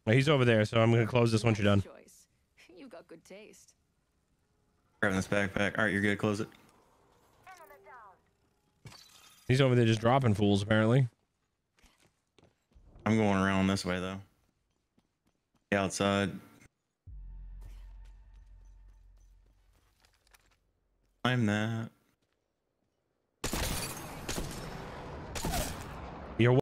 He's over there, so I'm gonna close this once you're done. Choice. You got good taste. Grabbing this backpack. All right, you're good. Close it. He's over there just dropping fools, apparently. I'm going around this way though. The outside. I'm that.